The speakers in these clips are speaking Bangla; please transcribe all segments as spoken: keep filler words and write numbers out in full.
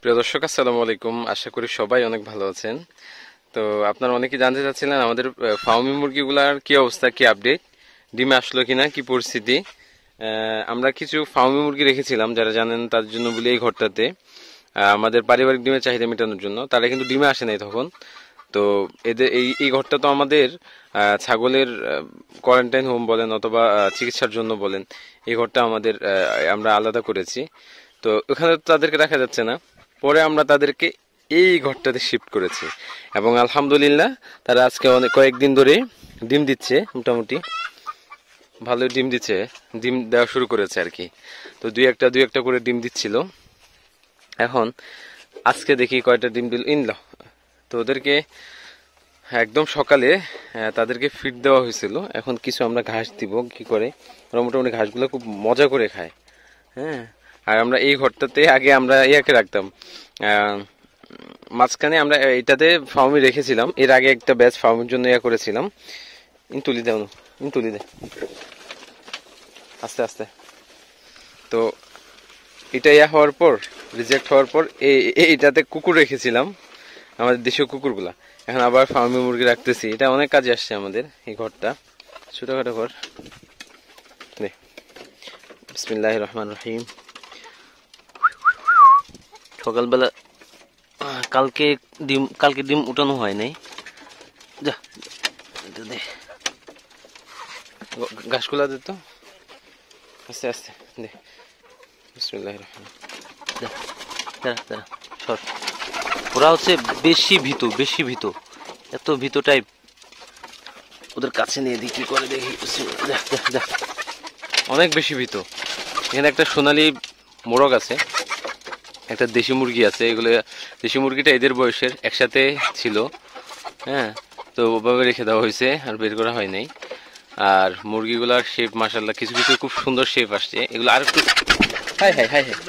প্রিয় দর্শক, আসসালামু আলাইকুম। আশা করি সবাই অনেক ভালো আছেন। তো আপনারা অনেকেই জানতে চাচ্ছিলেন আমাদের ফার্মি মুরগিগুলার কি অবস্থা, কি আপডেট, ডিমে আসলো কিনা, কি পরিস্থিতি। আমরা কিছু ফার্মি মুরগি রেখেছিলাম, যারা জানেন তার জন্য বলি এই ঘরটাতে আমাদের পারিবারিক ডিমের চাহিদা মেটানোর জন্য। তারা কিন্তু ডিমে আসে নাই তখন। তো এদের এই এই ঘরটা তো আমাদের ছাগলের কোয়ারেন্টাইন হোম বলেন অথবা চিকিৎসার জন্য বলেন, এই ঘরটা আমাদের আমরা আলাদা করেছি। তো ওখানে তাদেরকে রাখা যাচ্ছে না, পরে আমরা তাদেরকে এই ঘরটাতে শিফট করেছি এবং আলহামদুলিল্লাহ তারা আজকে অনেক কয়েকদিন ধরে ডিম দিচ্ছে, মোটামুটি ভালোই ডিম দিচ্ছে, ডিম দেওয়া শুরু করেছে আর কি। তো দুই একটা দুই একটা করে ডিম দিচ্ছিল। এখন আজকে দেখি কয়টা ডিম দিল ইনল। তো ওদেরকে একদম সকালে তাদেরকে ফিড দেওয়া হয়েছিল। এখন কিছু আমরা ঘাস দিব, কি করে ওরা মোটামুটি ঘাসগুলো খুব মজা করে খায়। হ্যাঁ, আর আমরা এই ঘরটাতে আগে আমরা ইয়াকে রাখতাম, মাঝখানে আমরা এটাতে ফার্মি রেখেছিলাম। এর আগে একটা ব্যাচ ফার্মির জন্য ইয়া করেছিলাম। ইনতুলি দেও, ইনতুলি দে আস্তে আস্তে। তো এটা ইয়া হওয়ার পর, রিজেক্ট হওয়ার পর এইটাতে কুকুর রেখেছিলাম, আমাদের দেশীয় কুকুরগুলা। এখন আবার ফার্মি মুরগি রাখতেছি। এটা অনেক কাজে আসছে আমাদের এই ঘরটা, ছোটখাটো ঘর। বিসমিল্লাহির রহমানির রহিম। সকালবেলা কালকে ডিম কালকে ডিম উঠানো হয় নাই। যা দে ঘাসগুলা দে তো, আস্তে আস্তে দে। বিসমিল্লাহির রহমান। সর। ওরা হচ্ছে বেশি ভীতু, বেশি ভীতু, এত ভীতু টাইপ। ওদের কাছে নিয়ে দিই কি করে দেখি। অনেক বেশি ভীতু। এখানে একটা সোনালী মোরগ আছে, একটা দেশি মুরগি আছে। এগুলো দেশি মুরগিটা এদের বয়সের একসাথে ছিল। হ্যাঁ, তো ওভাবে রেখে দেওয়া হয়েছে, আর বের করা হয় নাই। আর মুরগিগুলার শেপ মাশাআল্লাহ কিছু কিছু খুব সুন্দর শেপ আসছে। এগুলো আর একটু হাই হাই হাই হাই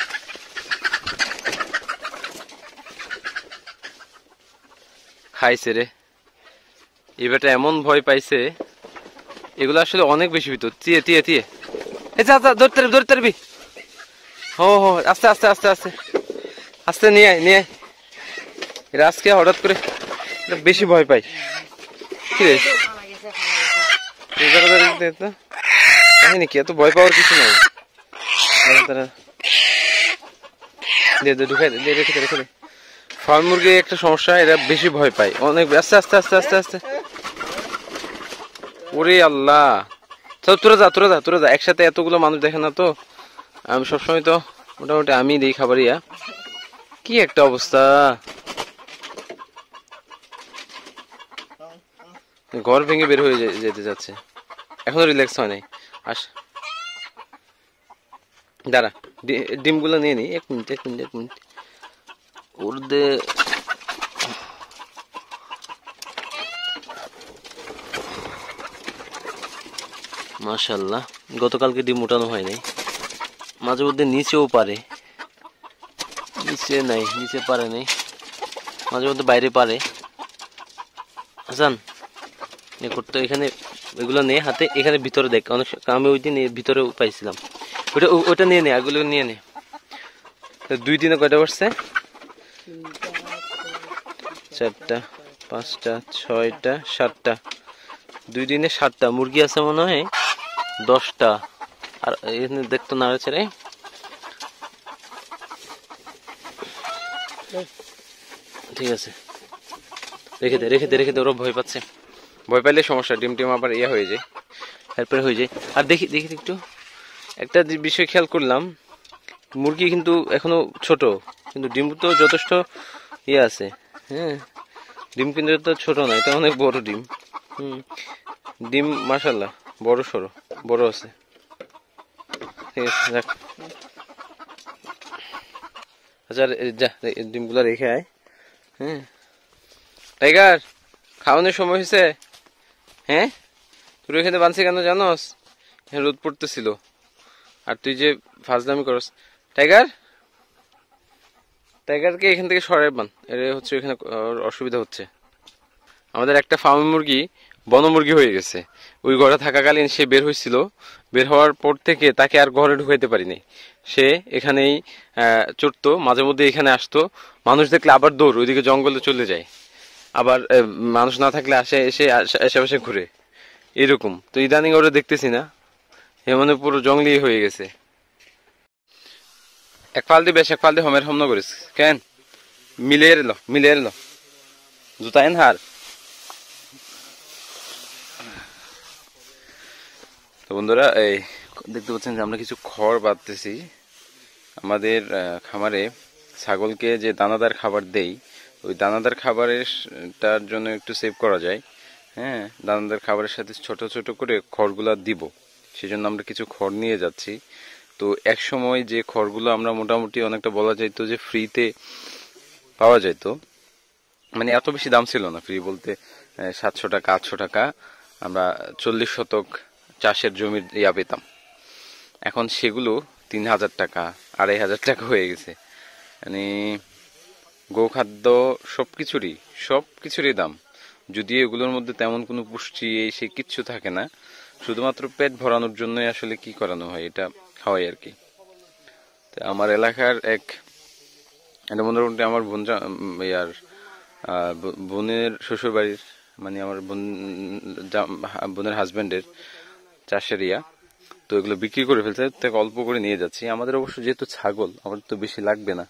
খাইছে রে। এবারটা এমন ভয় পাইছে, এগুলো আসলে অনেক বেশি ভিতর। তিয়ে তিয়ে তিয়ে এই যা যা, ধরতে ধরতে পারবি। হো হো, আস্তে আস্তে আস্তে আস্তে আস্তে নিয়ে আয়, নিয়ে আয়। এরা আজকে হঠাৎ করে বেশি ভয় পাই। কি রে কাহিনী কি? এত ভয় পাওয়ার কিছু নাই। ঢুকাই দে, রেখে দে রেখে দে। ফার্ম মুরগি একটা সমস্যা, এরা বেশি ভয় পায় অনেক। আস্তে আস্তে আস্তে আস্তে আস্তে। ওরে আল্লাহ, চল তোরা যা তোরা যা তোরা যা। একসাথে এতগুলো মানুষ দেখে না তো। আমি সবসময় তো মোটামুটি আমি দিই খাবারিয়া। কি একটা অবস্থা, ঘর ভেঙে বের হয়ে যেতে যাচ্ছে। এখনো রিল্যাক্স হয় নাই। আস দাঁড়া, ডিমগুলো নিয়ে নি। এক মিনিট এক মিনিট এক মিনিট ওর দে। মাশাআল্লাহ, গতকালকে ডিম উঠানো হয় নাই। মাঝে মধ্যে নিচেও পারে, নিচে নাই, নিচে পারে নাই, মাঝে মধ্যে বাইরে পারে। হাসান এ করতে এখানে এগুলো নিয়ে হাতে, এখানে ভিতরে দেখ। অনেক আমি ওই দিন ভিতরে পাইছিলাম। ওইটা ওইটা নিয়ে নে, এগুলো নিয়ে নে। দুই দিনে কয়টা বসছে? চারটা, পাঁচটা, ছয়টা, সাতটা। দুই দিনে সাতটা মুরগি আছে মনে হয়, দশটা। আর এখানে দেখতো নাড়া ছেড়ে। ঠিক আছে, রেখে দে রেখে দে রেখে দে। ওরা ভয় পাচ্ছে, ভয় পাইলে সমস্যা, ডিম টিম আবার ইয়ে হয়ে যায়, এরপরে হয়ে যায়। আর দেখি দেখি একটু একটা বিষয় খেয়াল করলাম, মুরগি কিন্তু এখনো ছোট, কিন্তু ডিম তো যথেষ্ট ইয়ে আছে। হ্যাঁ, ডিম কিন্তু তো ছোট না, এটা অনেক বড় ডিম। হুম, ডিম মাশাআল্লাহ বড় সড়ো বড় আছে। ঠিক আছে, রাখ। আচ্ছা যা, ডিমগুলো রেখে আয়। হ্যাঁ টাইগার, খাওয়ানোর সময় হয়েছে। হ্যাঁ, তুই এখানে বানছি কেন জানোস? রোদ পড়তেছিল আর তুই যে ফাজলামি করস। টাইগার, টাইগারকে এখান থেকে সরাই বান। এর হচ্ছে এখানে অসুবিধা হচ্ছে। আমাদের একটা ফার্মি মুরগি বনমুরগি হয়ে গেছে। ওই ঘরে থাকাকালীন সে বের হয়েছিল, বের হওয়ার পর থেকে তাকে আর ঘরে ঢুকাইতে পারিনি। সে এখানেই আহ, চড়তো, মাঝে মধ্যে এখানে আসতো, মানুষ দেখলে আবার দৌড় ওইদিকে জঙ্গলে চলে যায়, আবার আহ, মানুষ না থাকলে আসে, এসে আশেপাশে ঘুরে এরকম। তো ইদানিং ওরা দেখতেছি না, এ মানে পুরো জঙ্গলি হয়ে গেছে। এক ফাল দিয়ে বেশ এক ফাল দিয়ে হোমের হোম করিস কেন, মিলিয়ে এলো মিলিয়ে এলো জুতা এন হার। তো বন্ধুরা, এই দেখতে পাচ্ছেন যে আমরা কিছু খড় বাঁধতেছি। আমাদের খামারে ছাগলকে যে দানাদার খাবার দেই, ওই দানাদার খাবারের তার জন্য একটু সেভ করা যায়। হ্যাঁ, দানাদার খাবারের সাথে ছোট ছোট করে খড়গুলা দিব, সেজন্য আমরা কিছু খড় নিয়ে যাচ্ছি। তো এক সময় যে খড়গুলো আমরা মোটামুটি অনেকটা বলা যাইতো যে ফ্রিতে পাওয়া যাইতো, মানে এত বেশি দাম ছিল না, ফ্রি বলতে সাতশো টাকা আটশো টাকা আমরা চল্লিশ শতক চাষের জমির ইয়া পেতাম। এখন সেগুলো তিন হাজার টাকা আড়াই হাজার টাকা হয়ে গেছে। মানে গোখাদ্য সব কিছুরই সব কিছুরই দাম, যদিও এগুলোর মধ্যে তেমন কোনো পুষ্টি এই সে কিচ্ছু থাকে না, শুধুমাত্র পেট ভরানোর জন্যই আসলে কি করানো হয়, এটা খাওয়াই আর কি। তো আমার এলাকার এক এটা মোটামুটি আমার বোন ইয়ার বোনের শ্বশুর বাড়ির, মানে আমার বোন বোনের হাজব্যান্ডের চাষের ইয়া। তো এগুলো বিক্রি করে ফেলছে, তাকে অল্প করে নিয়ে যাচ্ছি। আমাদের অবশ্য যেহেতু ছাগল, আমাদের তো বেশি লাগবে না।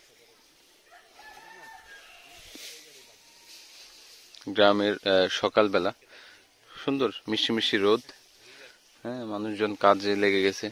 গ্রামের সকালবেলা সুন্দর মিষ্টি মিষ্টি রোদ, হ্যাঁ, মানুষজন কাজে লেগে গেছে।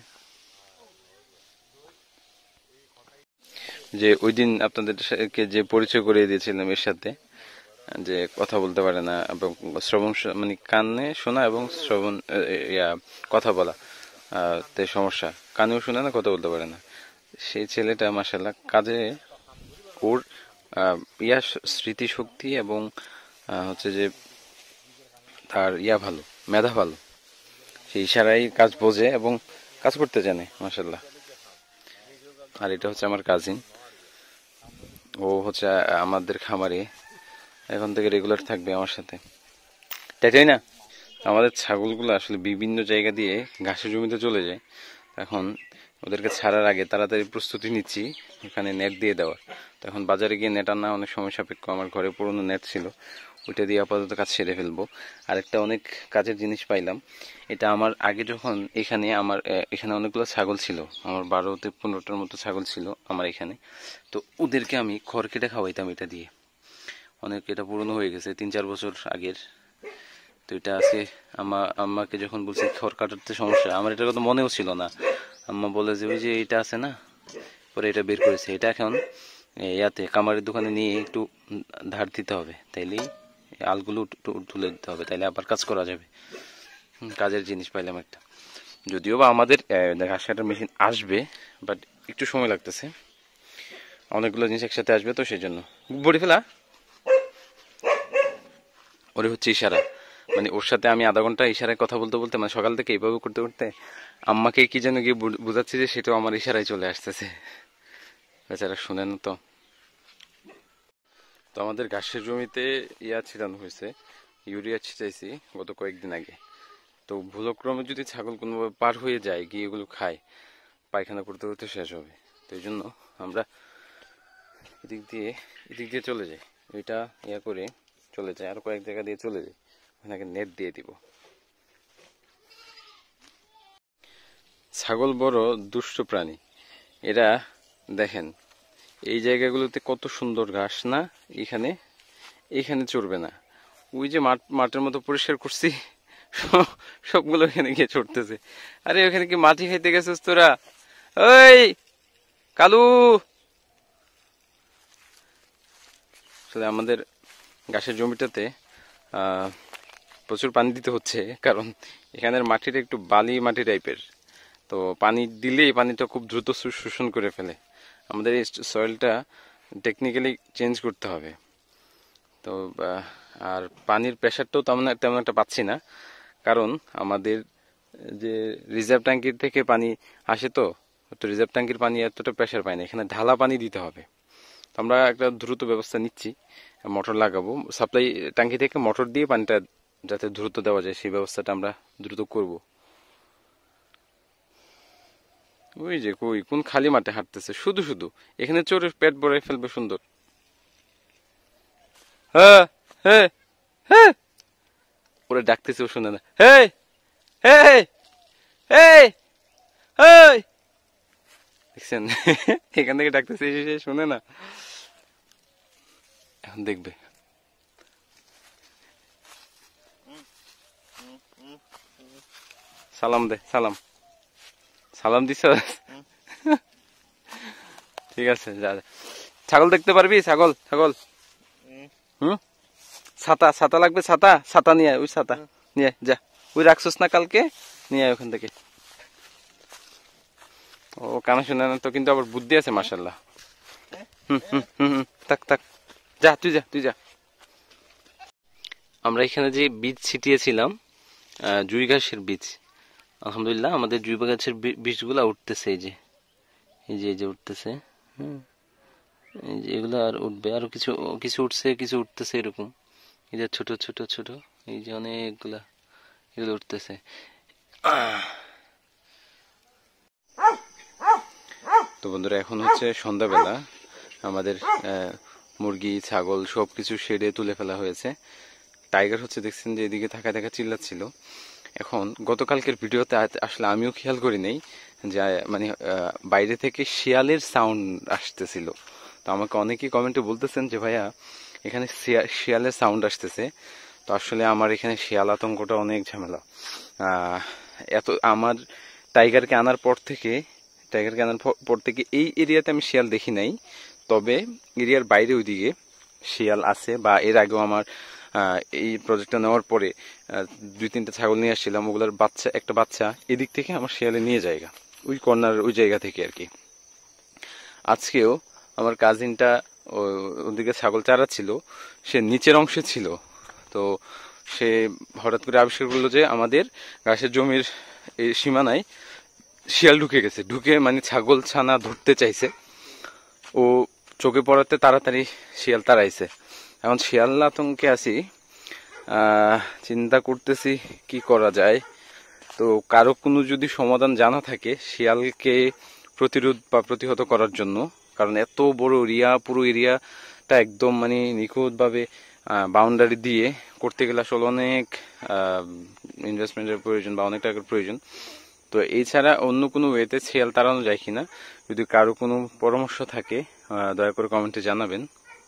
যে ওই দিন আপনাদেরকে যে পরিচয় করিয়ে দিয়েছিলাম এর সাথে, যে কথা বলতে পারে না এবং শ্রবণ মানে কানে শোনা এবং শ্রবণ ইয়া কথা বলা তে সমস্যা, কানেও শোনে না, কথা বলতে পারে না, সেই ছেলেটা মাশাআল্লাহ কাজে ওর ইয়া স্মৃতিশক্তি এবং হচ্ছে যে তার ইয়া ভালো, মেধা ভালো, সেই ইশারায় কাজ বোঝে এবং কাজ করতে জানে মাশাআল্লাহ। আর এটা হচ্ছে আমার কাজিন, ও হচ্ছে আমাদের খামারে এখন থেকে রেগুলার থাকবে আমার সাথে, তাই না? আমাদের ছাগলগুলো আসলে বিভিন্ন জায়গা দিয়ে ঘাসের জমিতে চলে যায়। এখন ওদেরকে ছাড়ার আগে তাড়াতাড়ি প্রস্তুতি নিচ্ছি এখানে নেট দিয়ে দেওয়ার। তো এখন বাজারে গিয়ে নেট আনা অনেক সময় সাপেক্ষ, আমার ঘরে পুরনো নেট ছিল, ওইটা দিয়ে আপাতত কাজ সেরে ফেলবো। আরেকটা অনেক কাজের জিনিস পাইলাম, এটা আমার আগে যখন এখানে আমার এখানে অনেকগুলো ছাগল ছিল, আমার বারোতে পনেরোটার মতো ছাগল ছিল আমার এখানে, তো ওদেরকে আমি খড় কেটে খাওয়াইতাম এটা দিয়ে। অনেক এটা পুরনো হয়ে গেছে, তিন চার বছর আগের। তো এটা আছে, আম্মা আম্মাকে যখন বলছি খড় কাটাতে সমস্যা, আমার এটার কথা মনেও ছিল না। আম্মা বলে যে ওই যে এটা আছে না, পরে এটা বের করেছে, এটা এখন ইয়াতে কামারের দোকানে নিয়ে একটু ধার দিতে হবে, তাইলেই আলগুলো তুলে দিতে হবে, তাইলে আবার কাজ করা যাবে। কাজের জিনিস পাইলাম একটা, যদিও বা আমাদের ঘাস কাটার মেশিন আসবে, বাট একটু সময় লাগতেছে, অনেকগুলো জিনিস একসাথে আসবে, তো সেই জন্য বড়ি ফেলা ওরে হচ্ছে ইশারা, মানে ওর সাথে আমি আধা ঘন্টা ইশারায় কথা বলতে বলতে, মানে সকাল থেকে এইভাবে করতে করতে আম্মাকে কি যেন গিয়ে বুঝাচ্ছি যে সেটাও আমার ইশারায় চলে আসতেছে, বেচারা শুনে না। তো তো আমাদের ঘাসের জমিতে ইয়া ছিটানো হয়েছে, ইউরিয়া ছিটাইছি গত কয়েকদিন আগে। তো ভুলক্রমে যদি ছাগল কোনোভাবে পার হয়ে যায়, গিয়ে এগুলো খায়, পায়খানা করতে করতে শেষ হবে। তো এই জন্য আমরা এদিক দিয়ে এদিক দিয়ে চলে যাই, ওইটা ইয়া করে চলে যায়, আর কয়েক জায়গা দিয়ে চলে যায়, ওখানে নেট দিয়ে দিব। ছাগল বড় দুষ্ট প্রাণী, এরা দেখেন এই জায়গাগুলোতে কত সুন্দর ঘাস না, এখানে এখানে চড়বে না, ওই যে মাঠ মাঠের মতো পরিষ্কার করছি সবগুলো এখানে গিয়ে চড়তেছে। আরে ওখানে কি মাটি খাইতে গেছিস তোরা? ওই কালু, আসলে আমাদের ঘাসের জমিটাতে আহ প্রচুর পানি দিতে হচ্ছে, কারণ এখানের মাটিটা একটু বালি মাটি টাইপের, তো পানি দিলেই পানিটা খুব দ্রুত শোষণ করে ফেলে। আমাদের এই সয়েলটা টেকনিক্যালি চেঞ্জ করতে হবে। তো আর পানির প্রেশারটাও তেমন তেমন একটা পাচ্ছি না, কারণ আমাদের যে রিজার্ভ ট্যাঙ্কির থেকে পানি আসে, তো তো রিজার্ভ ট্যাঙ্কির পানি এতটা প্রেশার পায় না, এখানে ঢালা পানি দিতে হবে। তো আমরা একটা দ্রুত ব্যবস্থা নিচ্ছি, মোটর লাগাবো, সাপ্লাই ট্যাঙ্কি থেকে মোটর দিয়ে পানিটা যাতে দ্রুত দেওয়া যায় সেই ব্যবস্থাটা আমরা দ্রুত করব। ওই যে কই কোন খালি মাঠে হাঁটতেছে শুধু শুধু, এখানে চোরে পেট ভরাই ফেলবে সুন্দর। হ্যাঁ হ্যাঁ হ্যাঁ, ওরা ডাকতেছে ও শুনে না। হেই হেই হেই হেই, দেখছেন এখান থেকে ডাকতেছে, সে শুনে না, এখন দেখবে। সালাম দে, সালাম সালাম দিছ। ঠিক আছে যা। ছাগল দেখতে পারবি? ছাগল ছাগল হুম, ছাতা ছাতা লাগবে, ছাতা ছাতা নিয়ে আয়, ওই ছাতা নিয়ে আয়, যা। ওই রাখছস না কালকে, নিয়ে আয় ওখান থেকে। ও কানে শুনে না তো, কিন্তু আবার বুদ্ধি আছে মাশাআল্লাহ। হুম হুম হুম, থাক থাক, যা তুই যা তুই যা। আমরা এখানে যে বীজ ছিটিয়েছিলাম, জুই ঘাসের বীজ, আলহামদুলিল্লাহ আমাদের জুই গাছের বীজগুলা উঠতেছে। এই যে এই যে এই যে উঠতেছে, হম, এই যে এগুলো আর উঠবে, আরো কিছু কিছু উঠছে, কিছু উঠতেছে এরকম। এই যে ছোট ছোট ছোট, এই যে অনেকগুলা এগুলো উঠতেছে। তো বন্ধুরা এখন হচ্ছে সন্ধ্যাবেলা, আমাদের মুরগি ছাগল সবকিছু শেডে তুলে ফেলা হয়েছে। টাইগার হচ্ছে দেখছেন যে এদিকে থাকা থাকা চিল্লাচ্ছিল। এখন গতকালকের ভিডিওতে আসলে আমিও খেয়াল করি নাই যে মানে বাইরে থেকে শিয়ালের সাউন্ড আসতেছিল। তো আমাকে অনেকেই কমেন্টে বলতেছেন যে ভাইয়া এখানে শিয়ালের সাউন্ড আসতেছে। তো আসলে আমার এখানে শিয়াল আতঙ্কটা অনেক ঝামেলা। এত আমার টাইগারকে আনার পর থেকে টাইগারকে আনার পর থেকে এই এরিয়াতে আমি শিয়াল দেখি নাই, তবে এরিয়ার বাইরে ওইদিকে শিয়াল আছে। বা এর আগেও আমার এই প্রজেক্টটা নেওয়ার পরে দুই তিনটা ছাগল নিয়ে আসছিলাম, ওগুলোর বাচ্চা একটা বাচ্চা এদিক থেকে আমার শিয়ালে নিয়ে জায়গা, ওই কর্নার ওই জায়গা থেকে আর কি। আজকেও আমার কাজিনটা ওদিকে ছাগল চারাচ্ছিল, সে নিচের অংশে ছিল। তো সে হঠাৎ করে আবিষ্কার করলো যে আমাদের ঘাসের জমির এই সীমানায় শিয়াল ঢুকে গেছে। ঢুকে মানে ছাগল ছানা ধরতে চাইছে, ও চোখে পড়াতে তাড়াতাড়ি শিয়াল তাড়াইছে। এখন শিয়াল আতঙ্কে আছি, চিন্তা করতেছি কি করা যায়। তো কারো কোনো যদি সমাধান জানা থাকে শিয়ালকে প্রতিরোধ বা প্রতিহত করার জন্য, কারণ এত বড় এরিয়া, পুরো এরিয়াটা একদম মানে নিখুঁতভাবে বাউন্ডারি দিয়ে করতে গেলে আসলে অনেক ইনভেস্টমেন্টের প্রয়োজন বা অনেক টাকার প্রয়োজন। তো এছাড়া অন্য কোনো ওয়েতে শিয়াল তাড়ানো যায় কিনা, যদি কারো কোনো পরামর্শ থাকে দয়া করে কমেন্টে জানাবেন,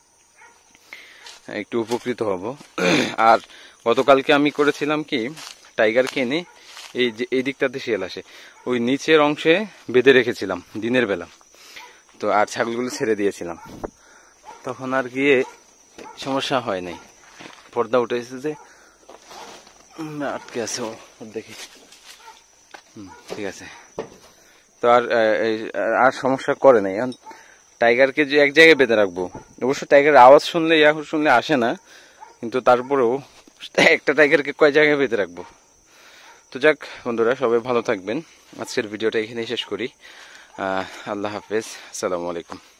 একটু উপকৃত হব। আর গতকালকে আমি করেছিলাম কি, টাইগারকে এনে এই যে এই দিকটাতে শিয়াল আসে, ওই নিচের অংশে বেঁধে রেখেছিলাম দিনের বেলা। তো আর ছাগলগুলো ছেড়ে দিয়েছিলাম, তখন আর গিয়ে সমস্যা হয় নাই। পর্দা উঠে এসেছে যে আটকে আছে, ও দেখি। হুম, ঠিক আছে। তো আর আর সমস্যা করে নাই। এখন টাইগারকে যে এক জায়গায় বেঁধে রাখবো, অবশ্য টাইগার আওয়াজ শুনলে ইয়া শুনলে আসে না, কিন্তু তারপরেও একটা টাইগারকে কয় জায়গায় বেঁধে রাখবো। তো যাক বন্ধুরা, সবাই ভালো থাকবেন। আজকের ভিডিওটা এখানেই শেষ করি। আল্লাহ হাফেজ, আসসালামু আলাইকুম।